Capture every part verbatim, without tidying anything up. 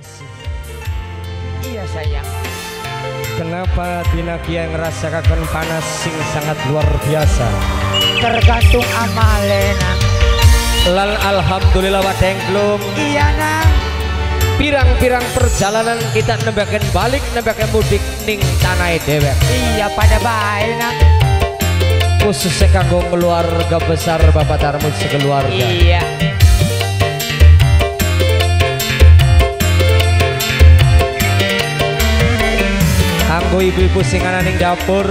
kasih. Iya sayang. Kenapa Dina Kia ngerasakan panas sing sangat luar biasa? Tergantung amale nang. Lal alhamdulillah wadengklum. Iya nang. Pirang-pirang perjalanan kita nembakan balik nembakan mudik ning tanah dewek. Iya pada baik nang. Khususnya kanggo keluarga besar Bapak Tarmud sekeluarga. Iya. Kanggo ibu-ibu sing ana ning dapur.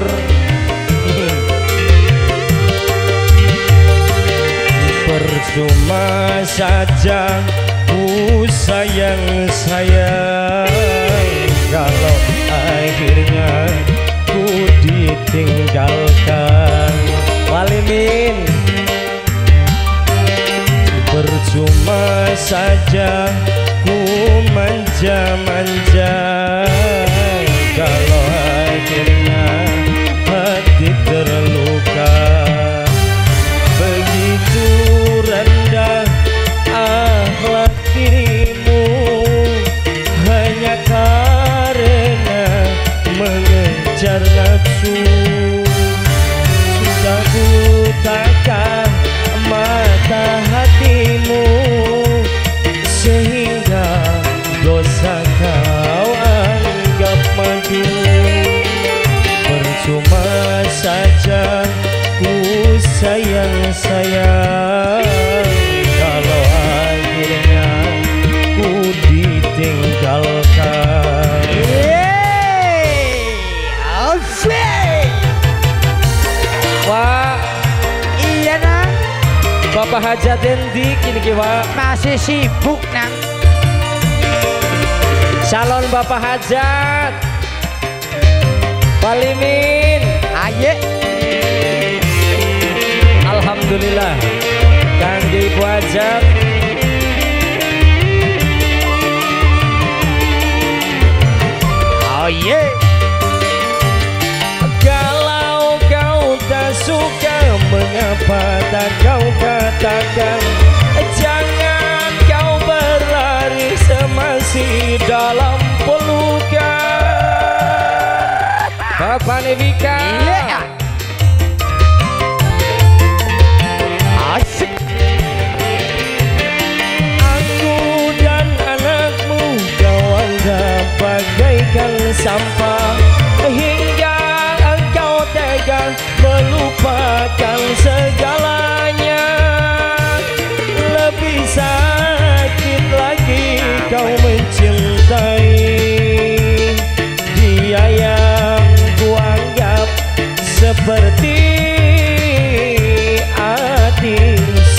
Percuma saja ku sayang sayang kalau akhirnya ku ditinggalkan. Walimin. Percuma saja ku manja-manja kalau akhirnya hati terluka. Begitu rendah akhlak dirimu hanya karena mengejar nafsu. Sudah butakan mata hatimu sehingga dosa kau anggap madu. Percuma saja ku sayang-sayang kalau akhirnya ku ditinggalkan. Yeay, asik. Wah, Iya nang. Bapak Hajat Dendi kini kiwa Masih sibuk nang. calon Bapak Hajat Walimin. Aye. Alhamdulillah kangge Ibu Hajat. Oh yeah. Kalau kau tak suka mengapa tak kau katakan. Jangan kau berlari semasi dalam pelukan. Bapak Nevika. Iya. Asik. Aku dan anakmu kau anggap bagaikan sampah hingga engkau tega melupakan segalanya. Lebih sakit lagi kau mencintai dia yang kuanggap seperti adik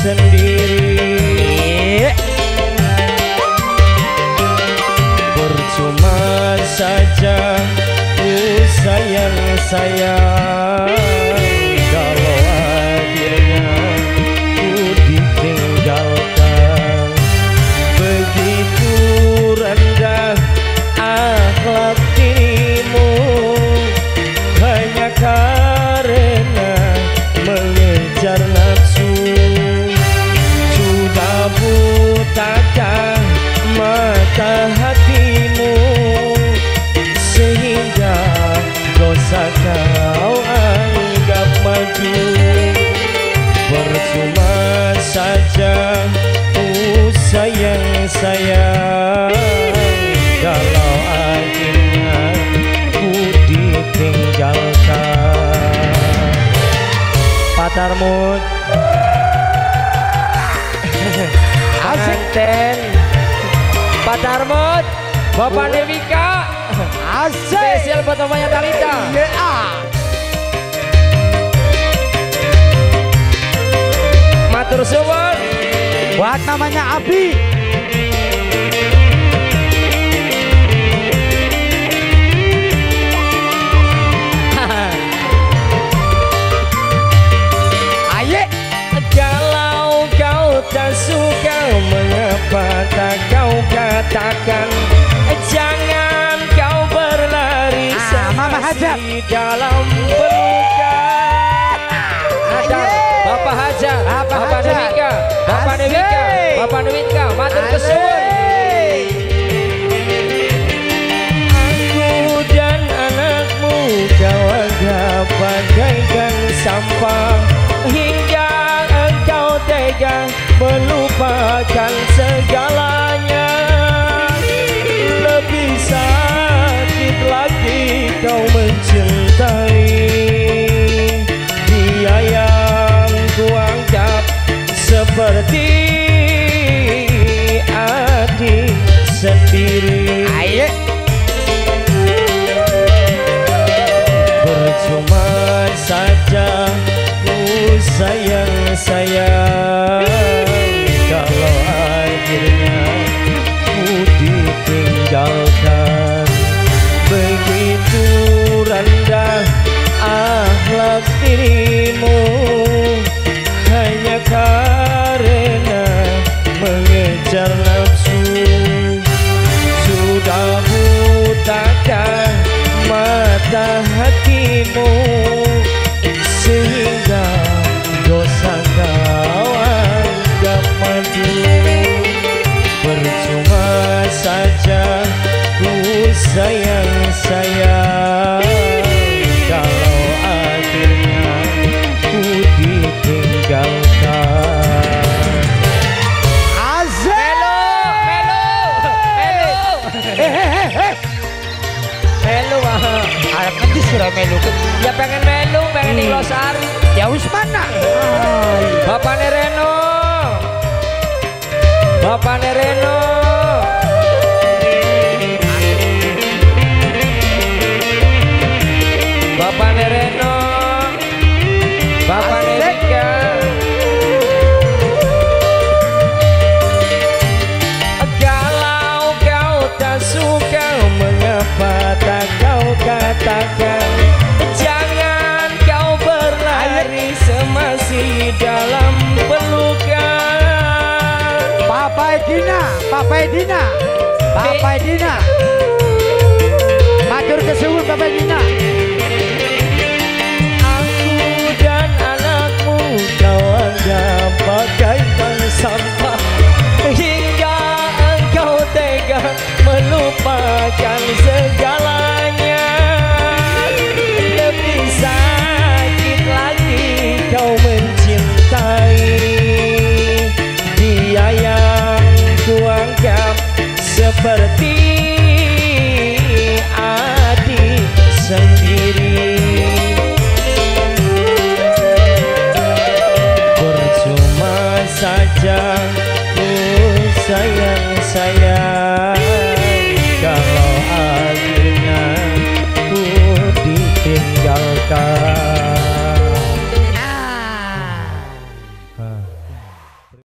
sendiri. Percuma saja ku sayang-sayang kalau akhirnya ku ditinggalkan. Begitu rendah akhlak dirimu hanya karena mengejar nafsu. Sudah butakan mata hatimu sehingga dosa kau anggap maju. Percuma saja ku sayang-sayang kalau akhirnya ku ditinggalkan. Pak Tarmud Asenten Pak Tarmud, Bapak Nevika. Asik. Spesial buat namanya Talita. Iya. Matur suwun Buat namanya Abi. Aye. Kalau kau tak suka mengapa tak kau katakan. Jangan kau berlari Ah, Mama Hajat. di dalam pelukan. Ada Bapak Hajat, Bapak Bapak Hajat. Nevika, Bapak Asik. Nevika, Bapak Nevika, matur kesuwun. sendiri. Aye. Percuma saja ku sayang-sayang kalau akhirnya ku ditinggalkan. Begitu rendah akhlak dirimu hanya karena mengejar nafsu. Sudah butakah mata hatimu sehingga dosa kau anggap madu. Percuma saja ku sayang-sayang kalau akhirnya ku ditinggalkan. Asik. Melo, melo, melo, Hehehe. melo, ah. Arep nanti surah melu. Ya pengen melu, pengen di Losari. Ya wis mana? Bapak Nereno, Bapak Nereno. Bapak Nereno, Bapak Nerika. Kalau kau tak suka, mengapa tak kau katakan? Jangan kau berlari semasi dalam pelukan. Papa Edina, Papa Edina, Papa Edina. Matur kesuwun Papa Edina. Aku dan anakmu kau anggap bagaikan sampah, hingga engkau tega melupakan segalanya. Lebih sakit lagi kau mencintai dia yang kuanggap seperti